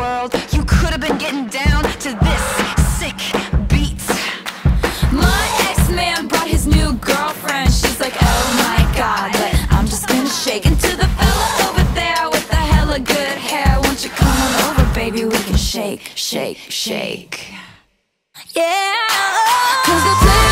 world. You could have been getting down to this sick beat. My ex-man brought his new girlfriend. She's like, oh my god, but I'm just gonna shake. And to the fella over there with the hella good hair, won't you come on over, baby, we can shake, shake, shake. Yeah, 'cause the